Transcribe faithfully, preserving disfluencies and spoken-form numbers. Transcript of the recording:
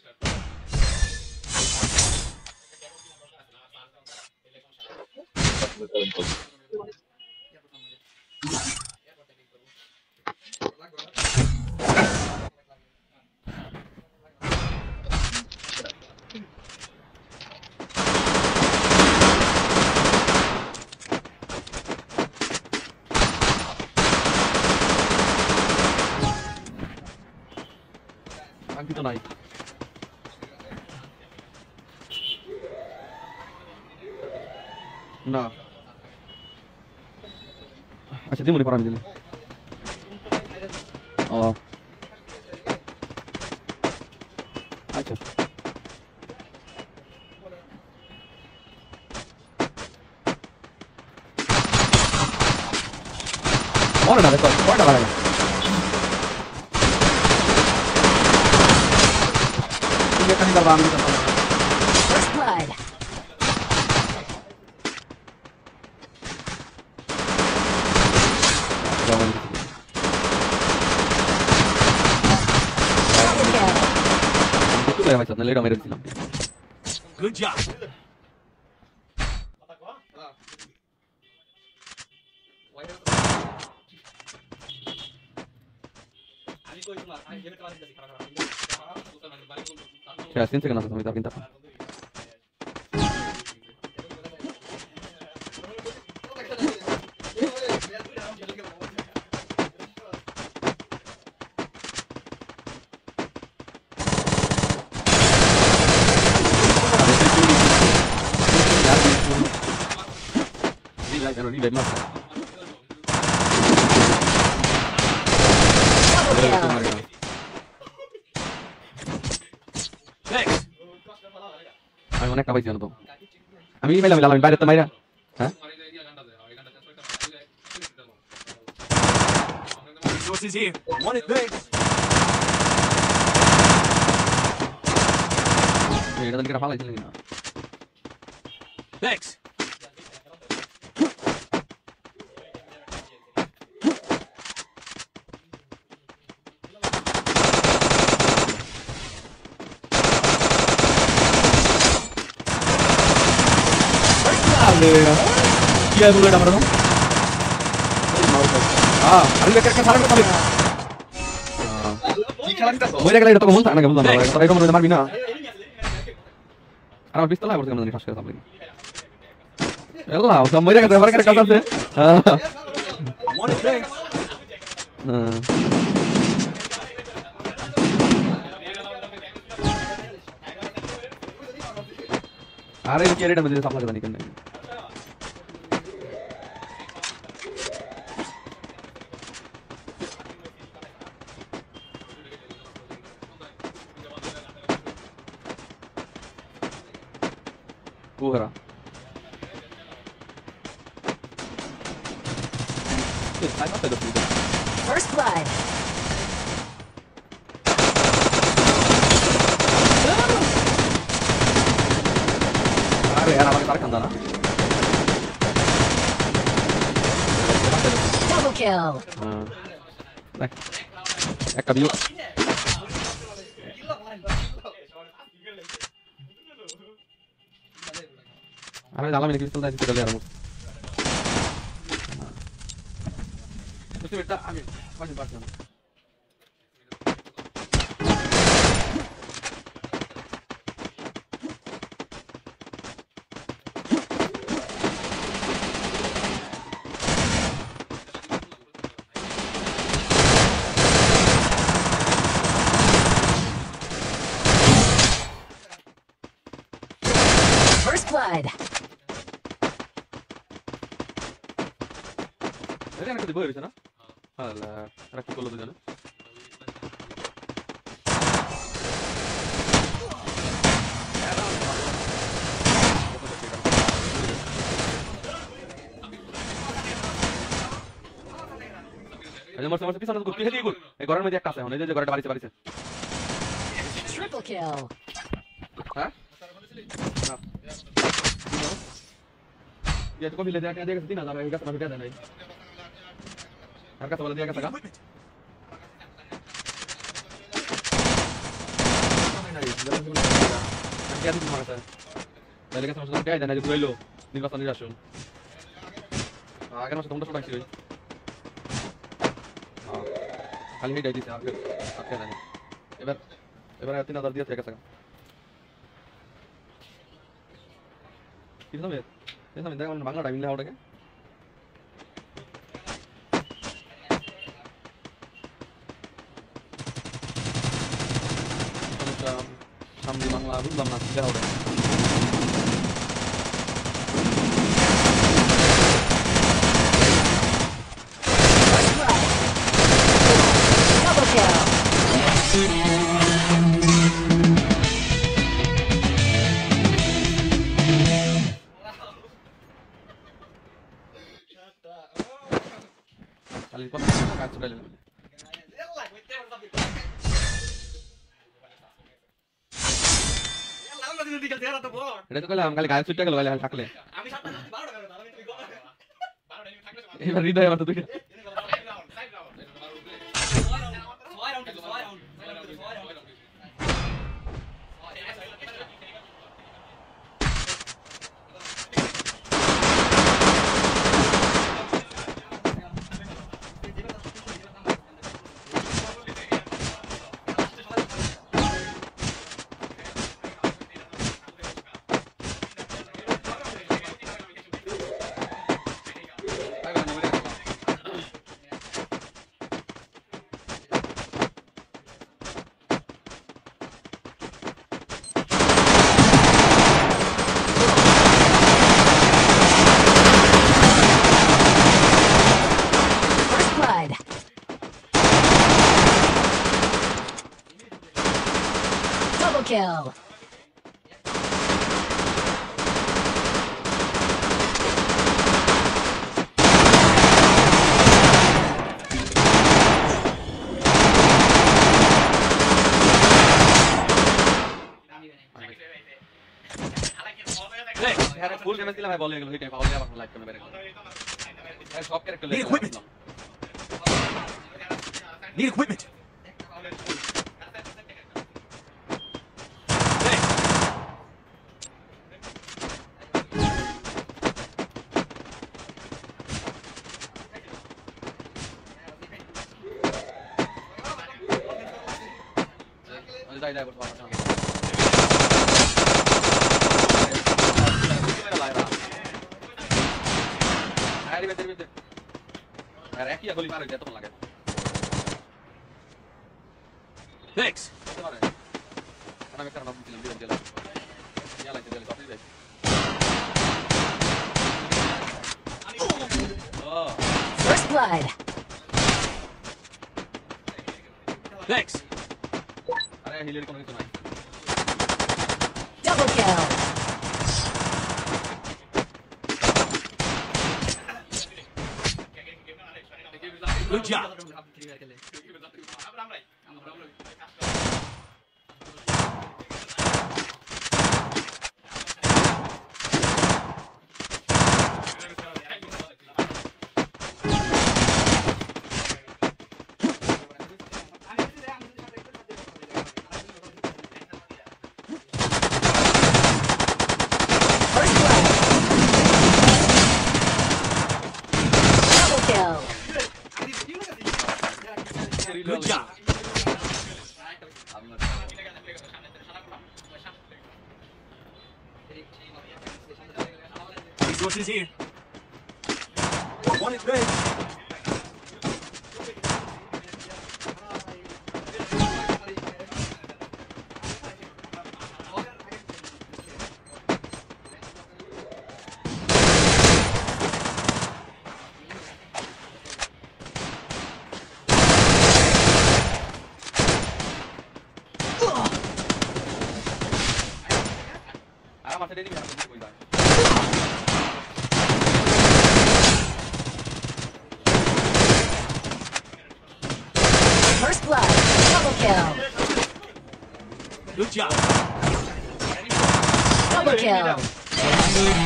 Gitu naik. Nah. Acha dia mau diparah ini. Oh. Acha. Mana dah tu? Mana dah lagi? First blood. Good job. Ya, sini kena sama kita pintar. Ini lagi mas. আমি অনেক কাবাইছি জানো তো আমি মেলাম মেলাম বাইরে তো মাইরা হ্যাঁ Resources here. Want it thanks. এটা তো ফালাইছিল না Thanks. Iya dulu ada mana? Ah, ada lekat ke sana ke sana. Mau dia kalau itu kamu tak nak kamu tak nak. Tapi kamu nak bina. Anak pistol lah, berarti kamu ni khas kerja lagi. Yalah, usah mau dia kata mereka kata sih. Are ini kira dia macam siapa lagi kan? Buhara. First blood. Are यार हमारे सारे खानदान Double kill. हाँ नहीं एक कभी अरे दाला मैंने पिस्तौल दाई चले यार मुझे उससे बेटा आगे पाँच बार चलो First blood. Ini anak kedua di sana. Alah, anak kecil di sana. Aja masuk masuk sana tuh, pilih dia ikut. Eh, koran media kas ya, ini aja koran baris baris. Triple kill. Hah? Ya itu kok bila dia dia ke sini ada enggak sama dia ada nih. Harga sebelah dia kata kan? Nanti ada cuma kata. Dari kan sama-sama kayak dan ada duelo. Ini pas nanti rasul. Ah, kan masuk tunggu sudah sih. Ah, kali ini jadi saya akhir akhir nanya. Ebar, ebar tiga हजार दिया था कैसा? कितना में? कितना में? देखो Bangla timing ले आओ क्या? Sam di Bangla itu belum nasi jauh deh. Double kill. Kali ini kan sudah lelaki. এটা তো কইলাম খালি গায়ে ছুটে গেল গায়ে থাকলে আমি সাতটা বারোটা গেল আমি তুমি গলা বারোটা আমি থাকলে এবার হৃদয় আমার তো দুইটা Kill. full damage দিলাম ভাই বল হয়ে গেল হিটে পাওয়া যায় আবার লাইভ ক্যামেরা বের করে এই সব character Need equipment. Need equipment. dai dai buat apa Hari betul betul. Hari aki ya goli maru dia tu lagi. Thanks. Karena mereka nak film dia jalan. Dia lagi jalan tapi deh. Oh. First blood. Thanks. Are healer kono itu naik. Double kill. Good job. Good job. Resources here. One is red. First blood. Double kill. Good job. Double kill.